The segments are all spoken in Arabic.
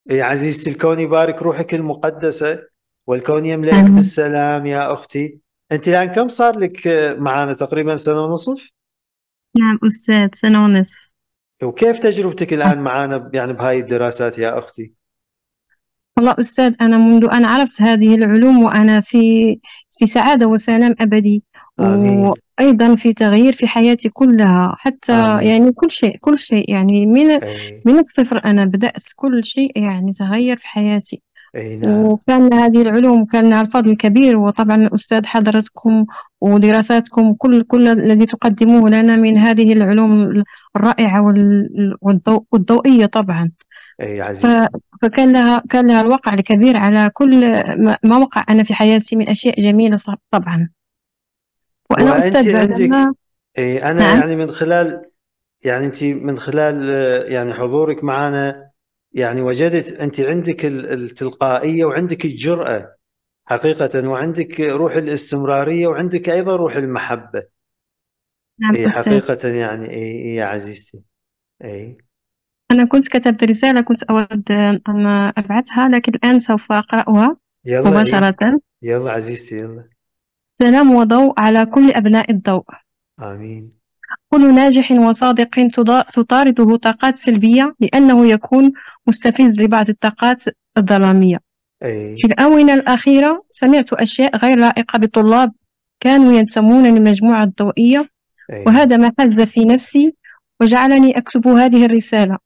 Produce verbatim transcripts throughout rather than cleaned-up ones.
يا عزيزتي الكون يبارك روحك المقدسة، والكون يملئك آمين. بالسلام يا أختي. أنت الآن كم صار لك معنا؟ تقريبا سنة ونصف. نعم أستاذ، سنة ونصف. وكيف تجربتك الآن معنا يعني بهاي الدراسات يا أختي؟ والله أستاذ، أنا منذ أن عرفت هذه العلوم وأنا في في سعادة وسلام أبدي، آمين. وأيضا في تغيير في حياتي كلها، حتى آمين. يعني كل شيء كل شيء يعني من أي. من الصفر. أنا بدأت كل شيء يعني تغير في حياتي، أي نعم. وكان هذه العلوم كان لها الفضل الكبير. وطبعا الأستاذ حضرتكم ودراساتكم كل كل الذي تقدموه لنا من هذه العلوم الرائعة وال- والضوء والضوئية طبعا. أي ف- عزيزتي. فكان لها كان لها الوقع الكبير على كل ما ما وقع أنا في حياتي من أشياء جميلة ص- طبعا. وأنا وأنت أستاذ عندك. بعدما. أي أنا نعم. يعني من خلال، يعني أنت من خلال آه، يعني حضورك معنا، يعني وجدت أنت عندك ال- التلقائية وعندك الجرأة حقيقة، وعندك روح الاستمرارية وعندك أيضا روح المحبة. نعم أي أستاذ، حقيقة يعني أي أي يا عزيزتي. أي. أنا كنت كتبت رسالة كنت أود أن أبعثها، لكن الآن سوف أقرأها يلا أي. مباشرة. يلا عزيزتي يلا. سلام وضوء على كل أبناء الضوء. آمين. كل ناجح وصادق تضا- تطارده طاقات سلبية، لأنه يكون مستفز لبعض الطاقات الظلامية. في أي. الآونة الأخيرة سمعت أشياء غير لائقة بطلاب كانوا ينتمون للمجموعة الضوئية، أي. وهذا ما حز في نفسي وجعلني أكتب هذه الرسالة.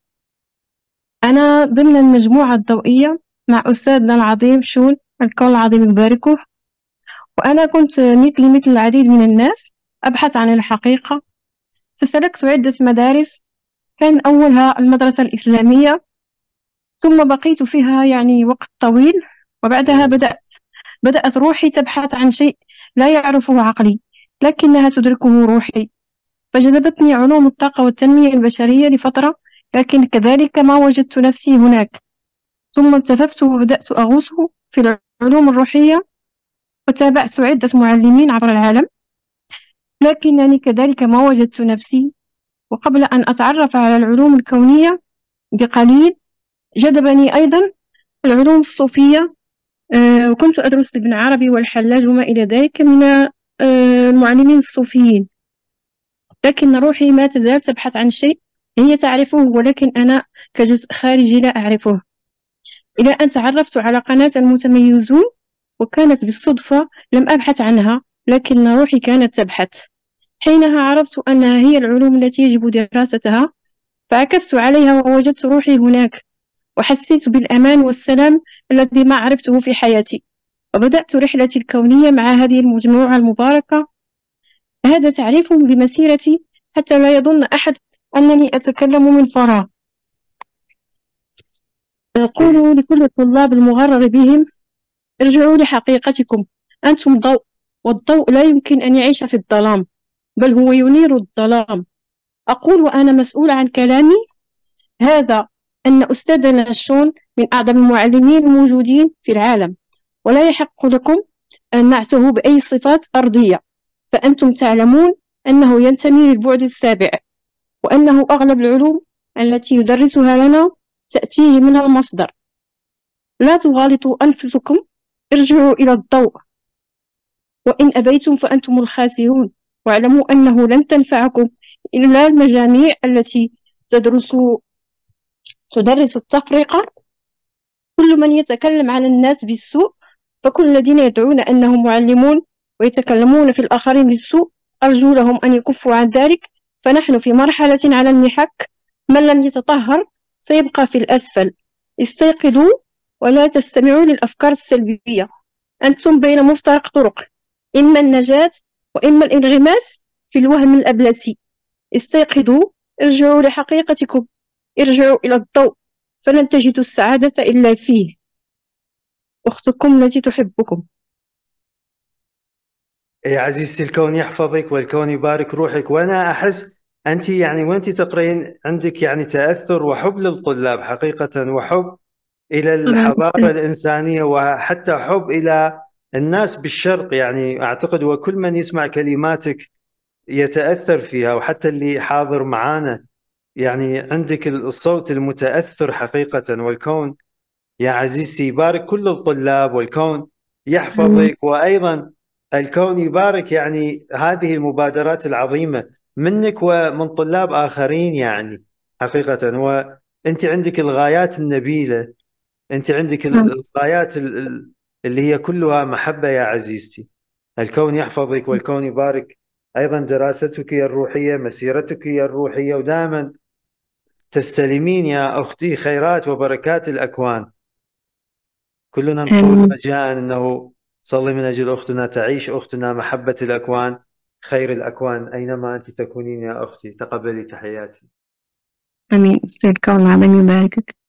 أنا ضمن المجموعة الضوئية مع أستاذنا العظيم شون، الكون العظيم يباركه. وأنا كنت مثلي مثل العديد من الناس أبحث عن الحقيقة، فسلكت عدة مدارس. كان أولها المدرسة الإسلامية، ثم بقيت فيها يعني وقت طويل، وبعدها أي. بدأت بدأت روحي تبحث عن شيء لا يعرفه عقلي، لكنها تدركه روحي. فجذبتني علوم الطاقة والتنمية البشرية لفترة، لكن كذلك ما وجدت نفسي هناك. ثم التفت وبدأت أغوص في العلوم الروحية، وتابعت عدة معلمين عبر العالم، لكنني كذلك ما وجدت نفسي. وقبل أن أتعرف على العلوم الكونية بقليل، جذبني أيضا العلوم الصوفية. آه، وكنت أدرس ابن عربي والحلاج وما إلى ذلك من آه، المعلمين الصوفيين، لكن روحي ما تزال تبحث عن شيء هي تعرفه، ولكن أنا كجزء خارجي لا أعرفه. إلى أن تعرفت على قناة المتميزون، وكانت بالصدفة، لم أبحث عنها لكن روحي كانت تبحث. حينها عرفت أنها هي العلوم التي يجب دراستها، فعكفت عليها ووجدت روحي هناك، وحسيت بالأمان والسلام الذي ما عرفته في حياتي. وبدأت رحلتي الكونية مع هذه المجموعة المباركة. هذا تعريف بمسيرتي، حتى لا يظن أحد أنني أتكلم من فراغ. أي. أقول لكل الطلاب المغرر بهم: ارجعوا لحقيقتكم، أنتم ضوء، والضوء لا يمكن أن يعيش في الظلام، بل هو ينير الظلام. أقول وأنا مسؤول عن كلامي هذا أن أستاذنا شون من أعظم المعلمين الموجودين في العالم، ولا يحق لكم أن نعته بأي صفات أرضية. فأنتم تعلمون أنه ينتمي للبعد السابع، وأنه أغلب العلوم التي يدرسها لنا تأتيه من المصدر. لا تغالطوا أنفسكم، ارجعوا إلى الضوء، وإن أبيتم فأنتم الخاسرون. واعلموا أنه لن تنفعكم إلا المجاميع التي تدرس تدرس التفرقة. كل من يتكلم عن الناس بالسوء، فكل الذين يدعون أنهم معلمون ويتكلمون في الآخرين بالسوء، أرجو لهم أن يكفوا عن ذلك، فنحن في مرحلة على المحك. من لم يتطهر سيبقى في الأسفل. استيقظوا ولا تستمعوا للأفكار السلبية. أنتم بين مفترق طرق، إما النجاة وإما الانغماس في الوهم الأبلسي. استيقظوا، ارجعوا لحقيقتكم، ارجعوا إلى الضوء، فلن تجدوا السعادة إلا فيه. أختكم التي تحبكم. يا عزيزتي الكون يحفظك والكون يبارك روحك. وأنا أحس أنت يعني وأنت تقرين عندك يعني تأثر وحب للطلاب حقيقة، وحب إلى طبعا الحضارة أستاذ. الإنسانية، وحتى حب إلى الناس بالشرق. يعني أعتقد وكل من يسمع كلماتك يتأثر فيها، وحتى اللي حاضر معانا يعني عندك الصوت المتأثر حقيقة. والكون يا عزيزتي يبارك كل الطلاب والكون آمين. يحفظك، وأيضا الكون يبارك يعني هذه المبادرات العظيمة منك ومن طلاب آخرين يعني حقيقة. وأنت عندك الغايات النبيلة، أنت عندك نعم. الغايات ال- ال- اللي هي كلها محبة يا عزيزتي. الكون يحفظك والكون يبارك. أيضا دراستك الروحية، مسيرتك الروحية، ودائما تستلمين يا أختي خيرات وبركات الأكوان. كلنا نقول آمين. رجاء أنه صلي من أجل أختنا تعيش، أختنا محبة الأكوان، خير الأكوان أينما أنت تكونين يا أختي. تقبلي تحياتي. آمين. أستاذ الكون العظيم يباركك.